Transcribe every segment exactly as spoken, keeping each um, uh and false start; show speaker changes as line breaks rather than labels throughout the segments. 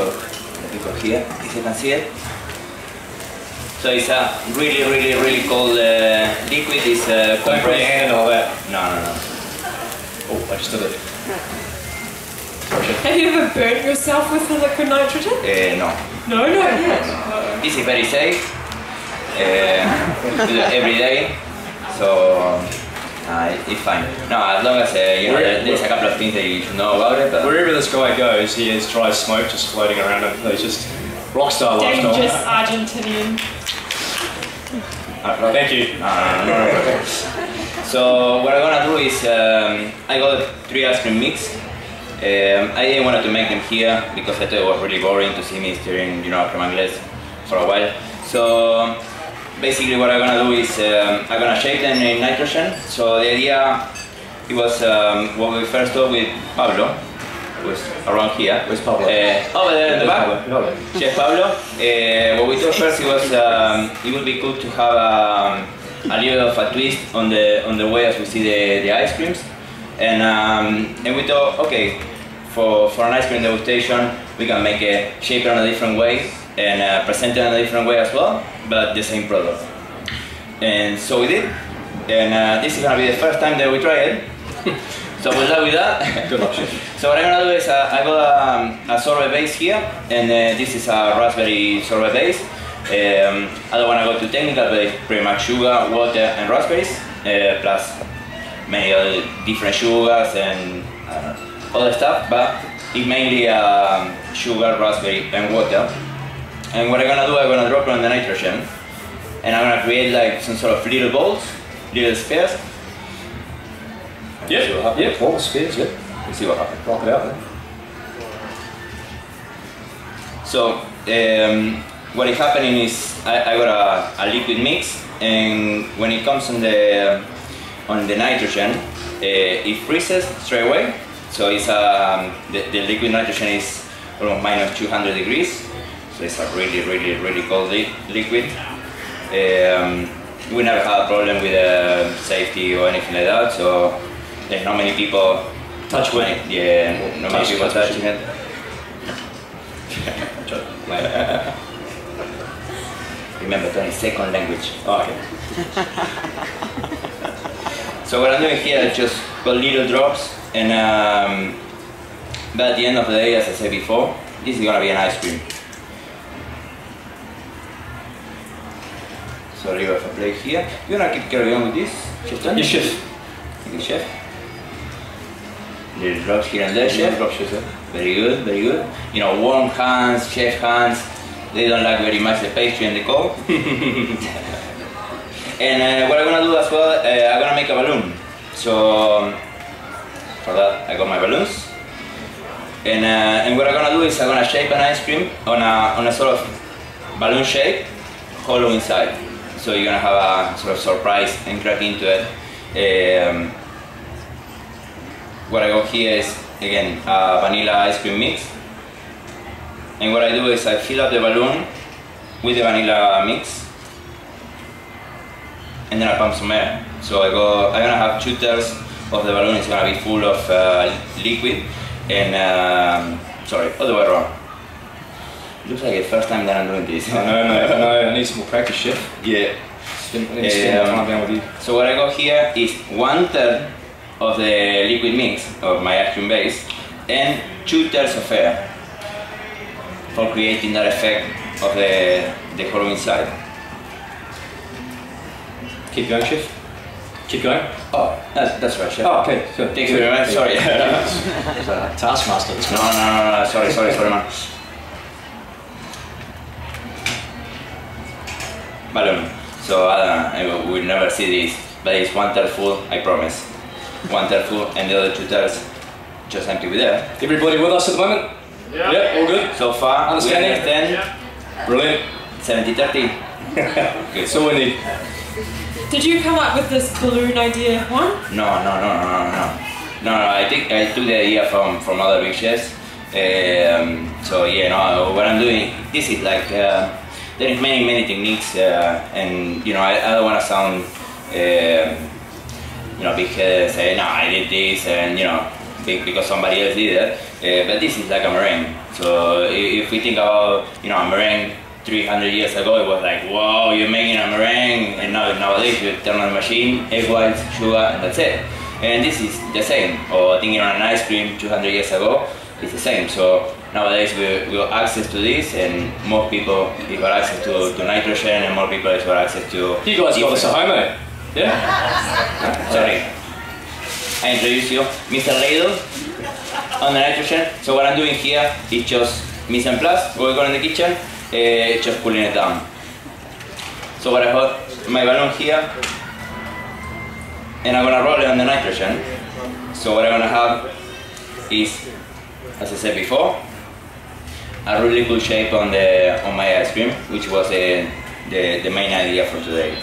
show the people here, if you can see it. So it's a really, really, really cold uh, liquid. It's uh, compressed.
Don't put your hand in all that.
No, no, no.
Oh, I just did it.
Have you ever burnt yourself with the liquid nitrogen?
Uh, no.
No, not yet. Uh,
This is very safe. Uh, do it every day, so uh, it's fine. No, as long as uh, you know, there- there's a couple of things that you should know about it. But
Wherever this guy goes, he has dry smoke just floating around him. He's just rockstar
dangerous
lifestyle.
Argentinian.
uh,
Thank you.
No, no, no, no, no. So what I'm gonna do is um, I got three ice cream mix. Um, I didn't want to make them here because I thought it was really boring to see me stirring, you know, crema anglaise for a while. So basically what I'm gonna do is um, I'm gonna shake them in nitrogen. So the idea, it was um, what we first thought with Pablo, who was around here.
Where's Pablo?
Uh, over there in the back.
Pablo.
Chef Pablo. Uh, what we thought first it was um, it would be cool to have um, a little of a twist on the on the way as we see the, the ice creams, and um, and we thought, okay, for for an ice cream degustation we can make it, shape it in a different way and uh, present it in a different way as well, but the same product. And so we did, and uh, this is gonna be the first time that we try it. So good luck with that.
Good luck, Chef.
So what I'm gonna do is uh, I got a, a sorbet base here, and uh, this is a raspberry sorbet base. Um, I don't want to go too technical, but it's pretty much sugar, water, and raspberries, uh, plus many other different sugars and uh, other stuff. But it's mainly um, sugar, raspberry, and water. And what I'm gonna do, I'm gonna drop it on the nitrogen, and I'm gonna create like some sort of little balls, little spheres.
Yep,
See what happens.
yep, ball spheres, yep.
We'll see what happens.
Rock it out then.
So um, what is happening is I, I got a, a liquid mix, and when it comes on the on the nitrogen, uh, it freezes straight away. So it's um, the, the liquid nitrogen is almost minus two hundred degrees. So it's a really, really, really cold li liquid. Um, we never had a problem with uh, safety or anything like that. So there's not many people
Touch wood.
many- Yeah, not many
Touch-
people
touch
touching it. Remember, twenty second language.
Oh, okay.
So what I'm doing here is just put little drops, and um, but at the end of the day, as I said before, this is gonna be an ice cream. So you have a plate here. You wanna keep carrying on with this, Chef Tony?
Yes, Chef.
Thank you, Chef. Little drops here and there, Chef.
Drop Chef there.
Very good, very good. You know, warm hands, chef hands, they don't like very much the pastry and the cold. And uh, what I'm gonna do as well, uh, I'm gonna make a balloon. So um, for that, I got my balloons. And, uh, and what I'm gonna do is I'm gonna shape an ice cream on a, on a sort of balloon shape, hollow inside. So you're gonna have a sort of surprise and crack into it. Um, what I got here is, again, a vanilla ice cream mix. And what I do is I fill up the balloon with the vanilla mix, and then I pump some air. So I go, I'm gonna have two thirds of the balloon is gonna be full of uh, liquid, and um, sorry, other way around. Looks like the first time that I'm doing this.
I know, mate, I know. I need some more practice, Chef.
Yeah.
Spend, I need to spend
Um,
more time down with you.
So what I got here is one third of the liquid mix of my ice cream base, and two thirds of air for creating that effect of the, the hollow inside.
Keep going, Chef. Keep going.
Oh, that's, that's right, Chef.
Oh, okay. Good.
Thank you very much, sorry.
It's a taskmaster. This
No,
one.
no, no, no, sorry, sorry, sorry, man. Balloon. So uh, I will we'll never see this, but it's one third full, I promise. One third full, and the other two thirds just empty with air.
Everybody with us at the moment?
Yeah.
Yeah, all good?
So far,
Understanding?
we understand.
Yeah.
Brilliant.
seventy thirty. Good.
So we need.
Did you come up with this balloon idea, Juan?
No, no, no, no, no, no. No, no, I think I took the idea from, from other big chefs. Um, so yeah, no, what I'm doing, this is like, uh, there is many, many techniques, uh, and you know, I, I don't want to sound, um, you know, big headed and say, no, I did this, and you know, big because somebody else did it. Uh, but this is like a meringue. So So if, if we think about, you know, a meringue three hundred years ago, it was like, wow, you're making a meringue, and now nowadays you turn on the machine, egg whites, sugar, and that's it. And this is the same. Or thinking on an ice cream two hundred years ago, it's the same. So nowadays we, we got access to this, and more people we got access to, to nitrogen, and more people got access to.
You guys got this at home, eh? Yeah?
Sorry. I introduce you, Mister Ladle, on the nitrogen. So what I'm doing here is just mise en place, what we got in the kitchen, uh, just cooling it down. So what I have my balloon here, and I'm gonna roll it on the nitrogen. So what I'm gonna have is, as I said before, a really cool shape on the on my ice cream, which was the the, the main idea for today.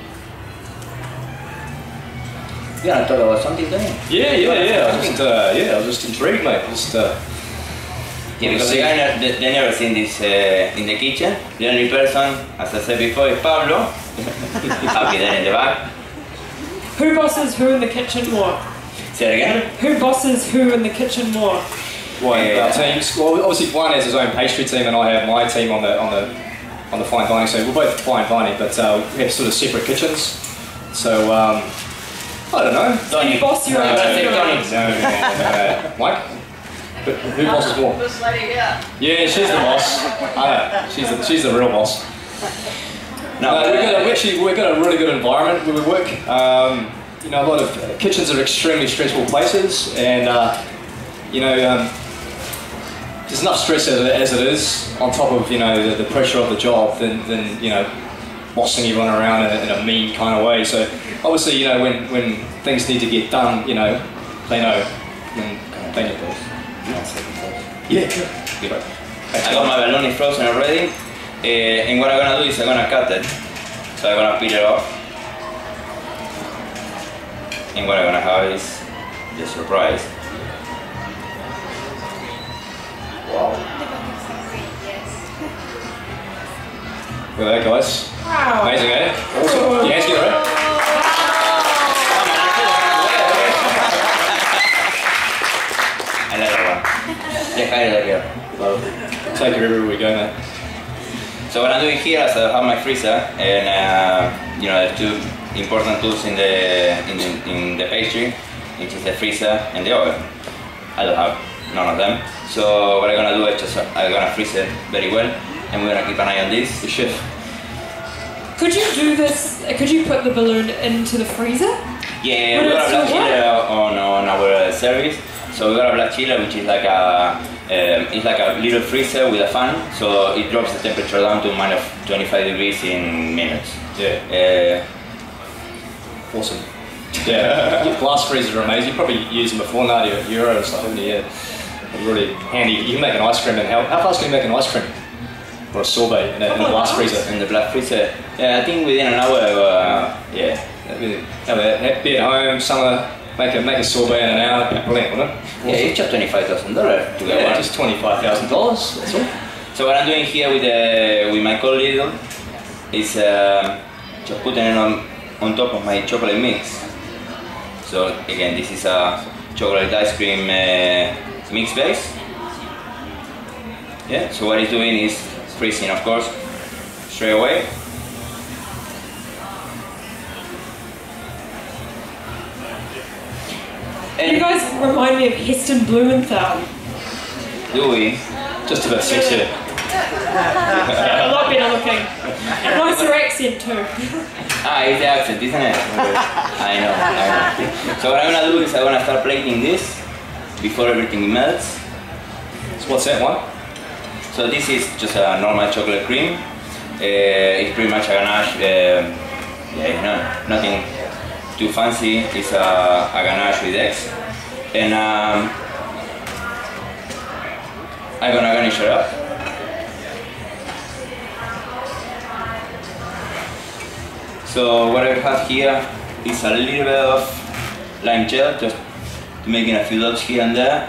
You wanna talk about something, Tony?
Yeah, yeah, yeah. I was just, uh, yeah, I was just intrigued, mate. Just, uh,
Yeah, because the guy, ne they, they never seen this uh, in the kitchen. The only person, as I said before, is Pablo. Happy there in the back.
Who bosses who in the kitchen more?
Say it again.
Who bosses who in the kitchen more?
One
Yeah.
uh, teams. Well, obviously one has his own pastry team, and I have my team on the on the on the fine dining. So we're both fine dining, but uh, we have sort of separate kitchens. So um, I don't know.
So you boss your
No,
own
that's it,
kitchen.
Tony.
No, no, no, no. Mike. But who bosses more?
This lady here.
Yeah, she's the boss. I know. She's the she's the real boss.
No,
No, we've got a, we actually we've got a really good environment where we work. Um, you know, a lot of uh, kitchens are extremely stressful places, and uh, you know, um, there's enough stress as it, as it is on top of you know the, the pressure of the job than, than you know bossing everyone around in a, in a mean kind of way. So obviously, you know, when when things need to get done, you know, they know. When they know. Yeah.
Yeah. I got my balloon is frozen already, uh, and what I'm gonna do is I'm gonna cut it. So I'm gonna peel it off, and what I'm gonna have is the surprise. Wow.
Look at that, guys.
Wow.
Amazing, eh? Awesome. Your hands get ready.
I like that one. Deja ir de aquí.
Take it everywhere we go, mate.
So what I'm doing here is I have my freezer, and uh, you know the two important tools in the in the, in the pastry, which is the freezer and the oven. I don't have none of them. So what I'm gonna do is just I'm gonna freeze it very well, and we're gonna keep an eye on this.
The chef.
Could you do this? Could you put the balloon into the freezer?
Yeah,
But
we got a
it's
black
still
chili on on our service. So we got a black chili, which is like a um, it's like a little freezer with a fan, so it drops the temperature down to minus twenty-five degrees in minutes.
Yeah.
Uh,
Awesome. Yeah. Glass freezers are amazing. You probably used them before now, your Euro or something. Yeah. They're really handy. You can make an ice cream in how, how fast can you make an ice cream? Or a sorbet in a, in a glass freezer?
in the black freezer, yeah, I think within an hour. Uh, yeah.
Have a, be at home, summer, make a make a sorbet in an hour. Brilliant, wouldn't it?
Yeah, it's just twenty-five thousand dollars to get
Yeah,
one.
just twenty-five thousand dollars. That's all.
So what I'm doing here with the with my cold Lidl is uh, just putting it on on top of my chocolate mix. So again, this is a chocolate ice cream uh, mix base. Yeah. So what it's doing is freezing, of course, straight away.
You guys remind me of Heston Blumenthal.
Do we?
Just about sixty.
A lot better looking. And nicer accent too.
Ah, it's the accent, isn't it? I know, I know. So what I'm gonna do is I'm gonna start plating this before everything melts.
So what's that one?
So this is just a normal chocolate cream. Uh, it's pretty much a ganache. Uh, yeah, you know, nothing too fancy. It's a, a ganache with eggs, and um, I'm gonna garnish it up. So what I have here is a little bit of lime gel, just making a few dots here and there.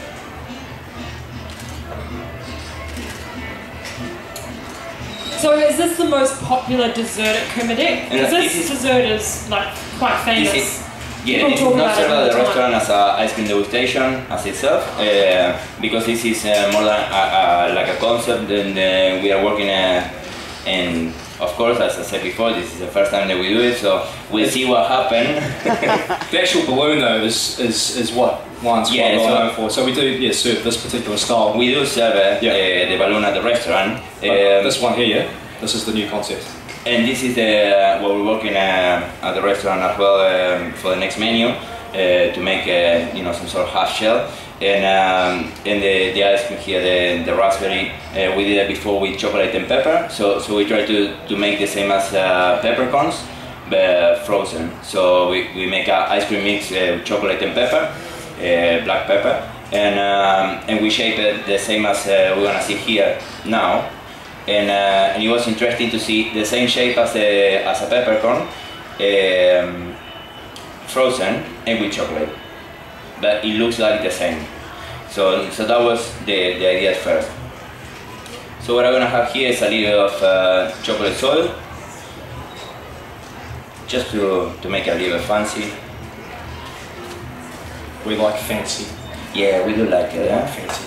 So is this the most popular dessert at Kermadec?
Yeah,
Because this
this is-
dessert is like quite famous.
This is Yeah,
People
this is
talk
not
about it
served
all
at
the
the
time.
restaurant as a ice cream degustation as itself, uh, because this is uh, more than a, a, like a concept, and uh, we are working, uh, and of course, as I said before, this is the first time that we do it, so we'll see what happens.
The actual balloon though is is, is what wine's
Yeah,
quite well
so-
known for. So we do yeah serve this particular style.
We do serve uh,
Yeah.
uh, the balloon at the restaurant.
But
um,
this one here, yeah, this is the new concept.
And this is the, what we're working uh, at the restaurant as well um, for the next menu, uh, to make uh, you know, some sort of half shell. And um, and the, the ice cream here, the, the raspberry, uh, we did it before with chocolate and pepper. So so we try to, to make the same as uh, peppercorns, but frozen. So we, we make an ice cream mix uh, with chocolate and pepper, uh, black pepper, and um, and we shape it the same as uh, we're gonna see here now. And, uh, and it was interesting to see the same shape as a, as a peppercorn, um, frozen and with chocolate, but it looks like the same. So, so that was the, the idea at first. So what I'm gonna have here is a little of uh, chocolate soil, just to, to make it a little fancy.
We like fancy.
Yeah, we do like it,
Yeah,
yeah?
fancy.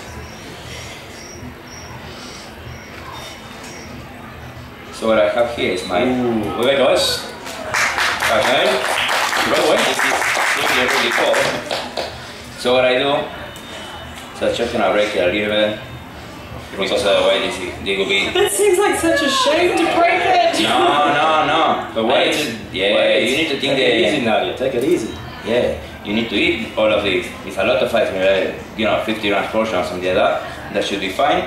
So what I have here is my...
Ooh, look at that, guys. Okay. Right away.
This is really, really cool. So what I do, so I'm just gonna break it a little bit, because otherwise this, this will be...
That seems like such a shame to break it.
No, no, no.
But
I
wait.
need to- yeah,
Wait.
you need to think
Take it easy,
the...
Nadia. Take it easy.
Yeah, you need to eat all of this. It's a lot of ice cream, like, you know, fifty grams portion or something like that. That should be fine.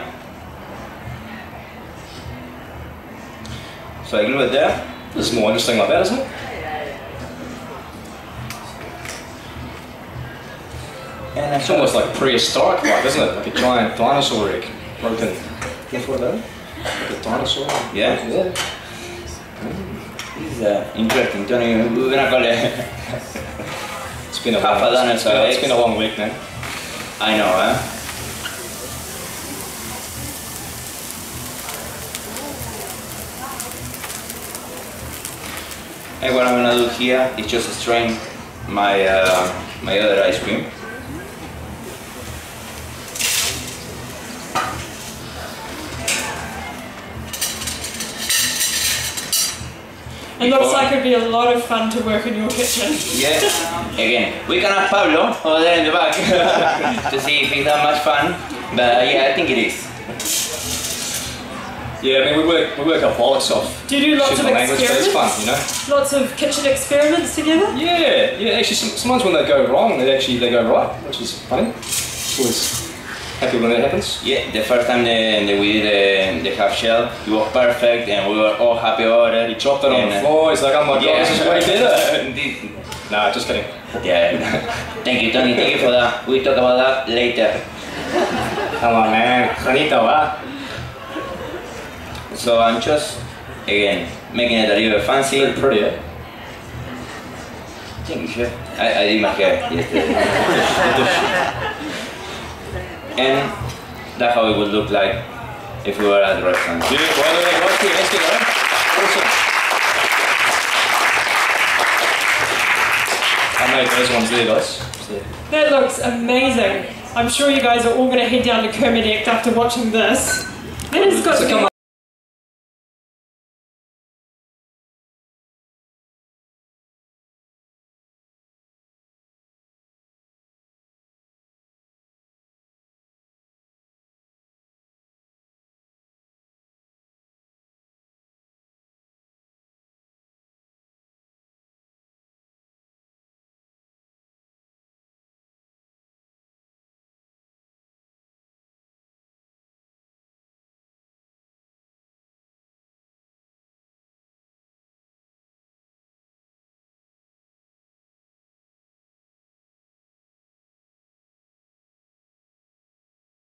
So I glue it there.
This is more interesting like that, isn't it?
And
It's almost like prehistoric, like, isn't it? Like a giant dinosaur egg, broken. Guess what that? Like a dinosaur.
Yeah?
Yeah.
This is uh, interesting, Tony. We're gonna call it...
It's been a
Half
long,
a done
it's,
so
been, it's
eggs.
been a long week, man.
I know, huh? And what I'm gonna do here is just strain my uh, my other ice cream.
It looks like it'd be a lot of fun to work in your kitchen.
Yeah. Again, we can ask Pablo over there in the back to see if it's that much fun. But yeah, I think it is.
Yeah, I mean, we work, we work our bollocks off.
Do you do lots
shooting
of
the language, but it's fun, you know?
Lots of kitchen experiments together?
Yeah, yeah, actually, some, sometimes when they go wrong, they actually, they go right, which is funny. Always happy when that happens.
Yeah, the first time that that we did the, the half shell, it was perfect and we were all happy about it.
He chopped it on
And,
the
uh,
floor, he's like, oh my god,
Yeah.
this is way better.
This-
Nah, just kidding.
Yeah. Thank you, Tony. Thank you for that. We'll talk about that later.
Come on, man. Juanito, ah.
So I'm just, again, making it a little bit fancy.
Very pretty, eh?
Thank you, chef. I, I did my hair yesterday. And that's how it would look like if we were at the restaurant.
Dude, well, well, well, okay, let's get going. Awesome. I made those ones there, guys. So,
That looks amazing. I'm sure you guys are all going to head down to Kermadec after watching this. That has got
So
to be
come